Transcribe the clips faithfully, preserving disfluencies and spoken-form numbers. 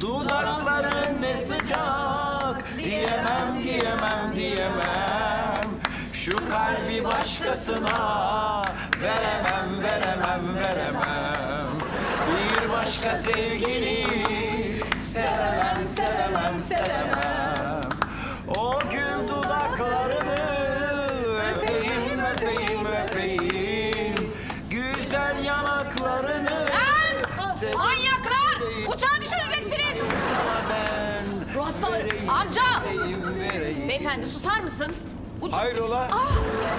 Dudakların ne sıcak, diyemem, diyemem, diyemem. Şu kalbi başkasına veremem, veremem, veremem. Bir başka sevgili sevemem, sevemem, sevemem. O gül dudaklarını öpeyim, öpeyim, öpeyim. Güzel yanaklarını. Lan! Manyaklar! Uçağı düşüreceksiniz! Ben Ruh hastalığı. vereyim, Amca! vereyim, vereyim. Beyefendi susar mısın? Uç... Hayrola? Ah!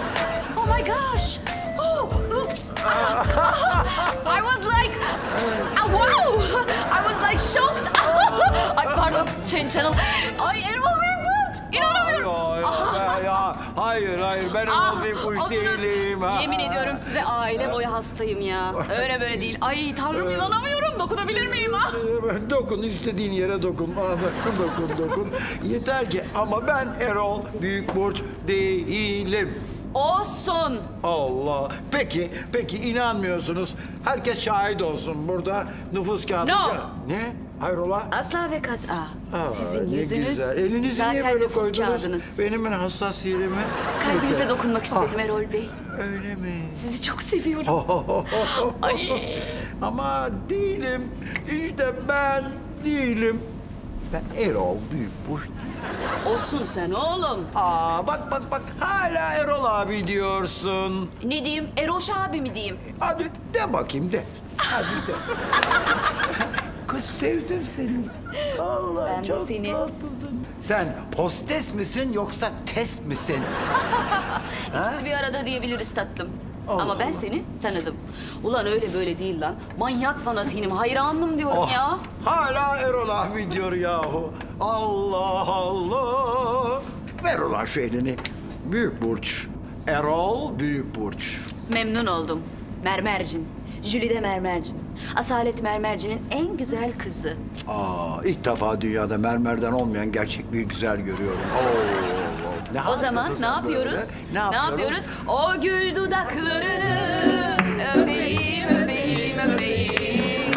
Oh my gosh! Oh, oops! Ah, ah, I was like... Ah, wow! I was like shocked! Ay pardon, change channel. Ay Erol Büyükburç! İnanamıyorum! Hayır, hayır, ya, hayır, hayır. Ben Ah, Erol Büyükburç olsunuz. değilim. Yemin ediyorum size aile boyu hastayım ya. Öyle böyle değil. Ay tanrım inanamıyorum. Dokunabilir miyim? Ah. Dokun, istediğin yere dokun. Dokun, dokun. Yeter ki ama ben Erol Büyükburç değilim. Olsun. Allah. Peki, peki inanmıyorsunuz. Herkes şahit olsun burada. Nüfus kağıdı. No. Ya, ne? Hayrola? Asla ve kat'a. Aa, Sizin ne yüzünüz güzel. Elinizi zaten niye böyle nüfus koydunuz? kağıdınız. Benim en hassas yerime. Kalbinize Neyse. dokunmak istedim Ah, Erol Bey. öyle mi? Sizi çok seviyorum. Ay. Ama değilim. İşte ben değilim. Ben Erol Büyükburç değilim. Olsun sen oğlum. Aa bak bak bak hala Erol abi diyorsun. Ne diyeyim? Eroş abi mi diyeyim? Hadi de bakayım de. Hadi de. Kız, kız sevdim seni. Allah Ben de çok seni. tatlısın. Sen hostes misin yoksa test misin? İkisi bir arada diyebiliriz tatlım. Allah Ama ben Allah. seni tanıdım. Ulan öyle böyle değil lan. Manyak fanatiyim, hayranım diyorum Oh, ya. hala Erol abi diyor yahu. Allah Allah. Ver ulan şu elini. Büyükburç. Erol Büyükburç. Memnun oldum. Mermercin. Jülide Mermercin. Asalet Mermercin'in en güzel kızı. Aa, ilk defa dünyada mermerden olmayan gerçek bir güzel görüyorum. Oo, ne O zaman yapıyorsun ne sen yapıyoruz? böyle? Ne yapıyoruz? O gül dudaklarını öpeyim, öpeyim, öpeyim.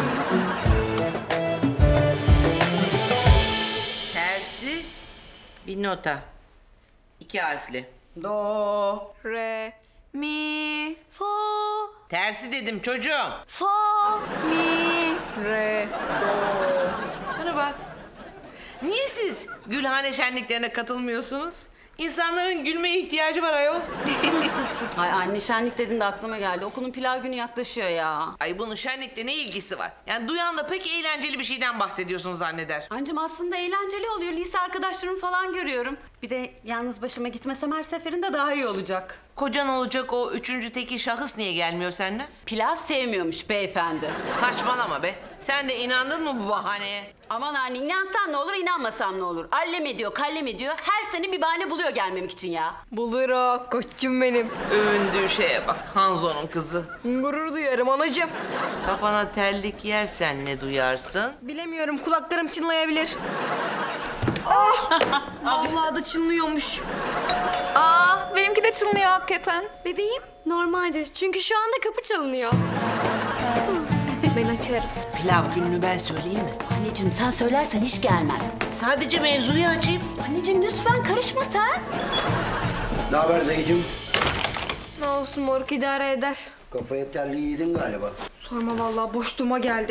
Tersi bir nota. İki harfli. Do, re, mi, Fa, Tersi dedim çocuğum. fa. mi, re, Bana bak. Niye siz Gülhane şenliklerine katılmıyorsunuz? İnsanların gülmeye ihtiyacı var ayol. Ay anne şenlik dedin de aklıma geldi. Okulun pilav günü yaklaşıyor ya. Ay bunun şenlikle ne ilgisi var? Yani duyan da pek eğlenceli bir şeyden bahsediyorsun zanneder. Ancım aslında eğlenceli oluyor. Lise arkadaşlarımı falan görüyorum. Bir de yalnız başıma gitmesem her seferinde daha iyi olacak. Kocan olacak o üçüncü teki şahıs niye gelmiyor seninle? Pilav sevmiyormuş beyefendi. Saçmalama be. Sen de inandın mı bu bahaneye? Aman anne inansan ne olur inanmasam ne olur. Allem ediyor kallem ediyor. Her sene bir bahane buluyor gelmemek için ya. bulur o koçum benim. Övündüğü şeye bak Hanzo'nun kızı. Gurur duyarım anacığım. Kafana terlik yersen ne duyarsın? Bilemiyorum kulaklarım çınlayabilir. Ah! Vallahi da çınlıyormuş. Aa, benimki de çınlıyor hakikaten. Bebeğim, normaldir. Çünkü şu anda kapı çalınıyor. Ben açarım. Pilav gününü ben söyleyeyim mi? Anneciğim sen söylersen hiç gelmez. Sadece mevzuyu açayım. Anneciğim lütfen karışma sen. Ne haber Zeycim? Ne olsun moruk idare eder. Kafaya terliği yedin galiba. Sorma vallahi boşluğuma geldi.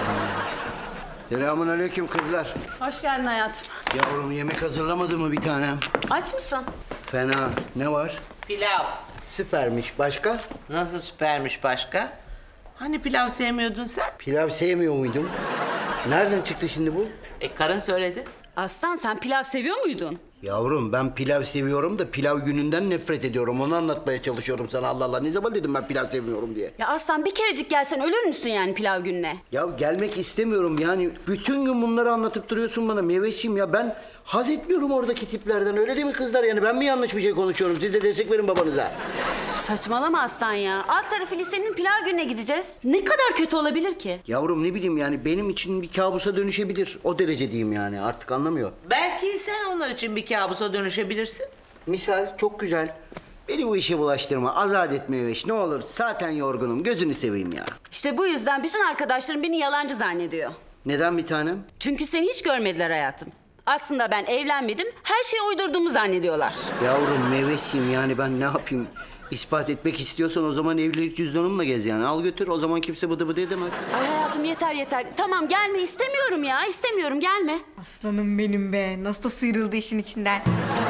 Selamun aleyküm kızlar. Hoş geldin hayatım. Yavrum yemek hazırlamadı mı bir tanem? Aç mısın? Fena. Ne var? Pilav. Süpermiş. Başka? Nasıl süpermiş başka? Hani pilav sevmiyordun sen? Pilav sevmiyor muydum? Nereden çıktı şimdi bu? E karın söyledi. Aslan sen pilav seviyor muydun? Yavrum ben pilav seviyorum da pilav gününden nefret ediyorum. Onu anlatmaya çalışıyorum sana Allah Allah. Ne zaman dedim ben pilav sevmiyorum diye? Ya Aslan bir kerecik gelsen ölür müsün yani pilav gününe? Ya gelmek istemiyorum yani. Bütün gün bunları anlatıp duruyorsun bana Meveşim ya. Ben haz etmiyorum oradaki tiplerden. Öyle değil mi kızlar? Yani ben mi yanlış bir şey konuşuyorum? Siz de destek verin babanıza. Saçmalama Aslan ya. Alt tarafı lisenin pilav gününe gideceğiz. Ne kadar kötü olabilir ki? Yavrum ne bileyim yani benim için bir kabusa dönüşebilir. O derece diyeyim yani artık anlamıyor. Belki sen onlar için bir kabusa dönüşebilirsin. Misal çok güzel. Beni bu işe bulaştırma. Azat etme Meveş. Ne olur zaten yorgunum. Gözünü seveyim ya. İşte bu yüzden bütün arkadaşlarım beni yalancı zannediyor. Neden bir tanem? Çünkü seni hiç görmediler hayatım. Aslında ben evlenmedim, her şeyi uydurduğumu zannediyorlar. Yavrum Meyveşim, yani ben ne yapayım? İspat etmek istiyorsan o zaman evlilik cüzdanımla gez yani. Al götür, o zaman kimse bıdı bıdı edemez. Ay hayatım yeter yeter. Tamam gelme, istemiyorum ya, istemiyorum, gelme. Aslanım benim be. Nasıl da sıyrıldı işin içinden.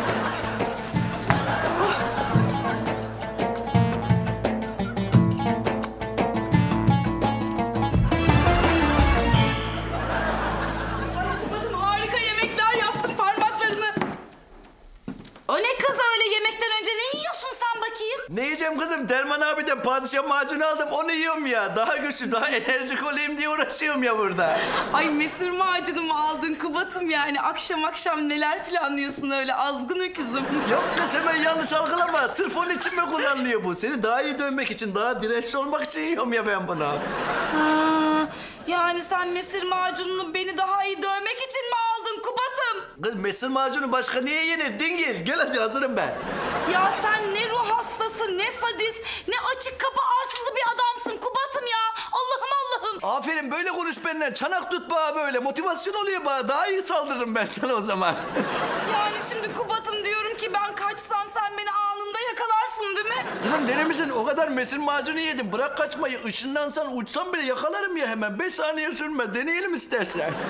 Kubat'ım harika yemekler yaptım parmaklarını. O ne kız öyle yemekten önce ne yiyorsun sen bakayım? Ne yiyeceğim kızım? Derman abiden padişah macunu aldım. Onu yiyorum ya. Daha güçlü, daha enerjik olayım diye uğraşıyorum ya burada. Ay mesir macunu mu aldın Kubat'ım yani? Akşam akşam neler planlıyorsun öyle azgın öküzüm? Yok kız, hemen yanlış algılama. Sırf onun için mi kullanılıyor bu? Seni daha iyi dönmek için, daha dirençli olmak için yiyorum ya ben bunu. Ha, yani sen mesir macununu beni daha iyi dövmek için mi aldın Kubat'ım? Kız mesir macunu başka niye yenir? Dingil. Gel hadi, hazırım ben. Ya sen ne ruh hastası, ne sadist, ne açık kapı arsızı bir adamsın Kubat'ım ya. Allah'ım Allah'ım. Aferin, böyle konuş benimle. Çanak tut bana böyle. Motivasyon oluyor bana. Daha iyi saldırırım ben sana o zaman. Yani şimdi Kubat'ım diyorum ki ben kaçsam sen beni anında yakalarsın değil mi? Kızım deli misin? O kadar mesir macunu yedim. Bırak kaçmayı. Işınlansan, uçsan bile yakalarım ya hemen. Beş saniye sürmez. Deneyelim istersen. Ya,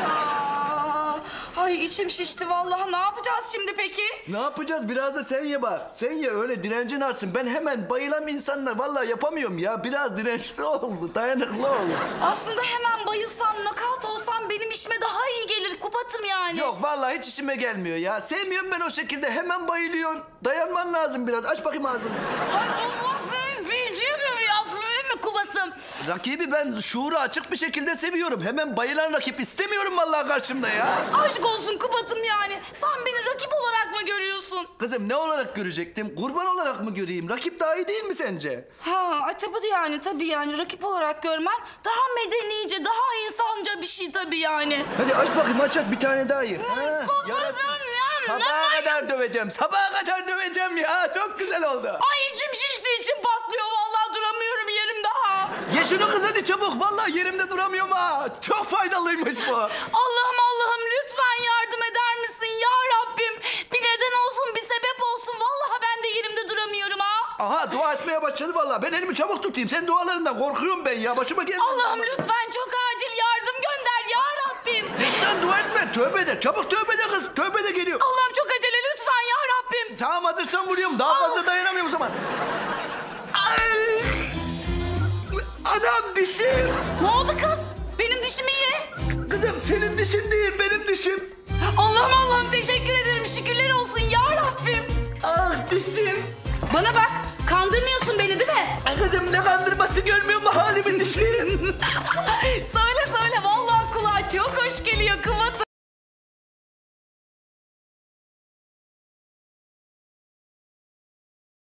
ay içim şişti vallahi. Ne yapacağız şimdi peki? Ne yapacağız? Biraz da sen ye bak. Sen ye, öyle direncin artsın. Ben hemen bayılan insanla vallahi yapamıyorum ya. Biraz dirençli ol, dayanıklı ol. Aslında hemen bayılsam, nakavt olsam benim işime daha iyi gelir Kubat'ım yani. Yok vallahi hiç işime gelmiyor ya. Sevmiyorum ben o şekilde. Hemen bayılıyorsun. Dayanman lazım biraz. Aç bakayım ağzını. Ay Allah benim bildiğim gibi yapsın değil mi Kubat'ım? Rakibi ben şuuru açık bir şekilde seviyorum. Hemen bayılan rakip istemiyorum vallahi karşımda ya. Aşk olsun Kubat'ım yani. Sen beni rakip olarak mı görüyorsun? Kızım ne olarak görecektim? Kurban olarak mı göreyim? Rakip daha iyi değil mi sence? Ha, ay tabii yani tabii yani rakip olarak görmen daha medenice, daha insanca bir şey tabii yani. Hadi aç bakayım, aç aç, bir tane daha ye. Ha, yarasın. yani, Sabaha ne- kadar döveceğim. Sabaha kadar döveceğim ya. Çok güzel oldu. Ay içim şişti, içim patlıyor vallahi duramıyorum yerimde ha. Ye şunu kız hadi çabuk. Vallahi yerimde duramıyorum ha. Çok faydalıymış bu. Allah'ım Allah'ım lütfen yardım eder misin ya Rabbim? Bir neden olsun, bir sebep olsun. Vallahi ben de yerimde duramıyorum ha. Aha, dua etmeye başladı vallahi. Ben elimi çabuk tutayım. Senin dualarından korkuyorum ben ya. Başıma gelmez. Allah'ım lütfen çok acil yardım gönder ya Rabbim. Lütfen dua etme. Tövbe de. Çabuk tövbe de kız. Tövbe de geliyor. Allah'ım çok acele lütfen ya Rabbim. Tamam, hazırsan vuruyorum. Daha fazla dayanamıyorum o zaman. Ay! Anam, dişim. Ne oldu kız? Benim dişimi ye. Kızım senin dişin değil, benim dişim. Allah'ım Allah'ım teşekkür ederim. Şükürler olsun ya Rabbim. Ah dişim. Bana bak kandırmıyorsun beni değil mi? Ay kızım, ne kandırması, görmüyor musun halimin dişim? Söyle söyle vallahi kulağa çok hoş geliyor Kubat'ım.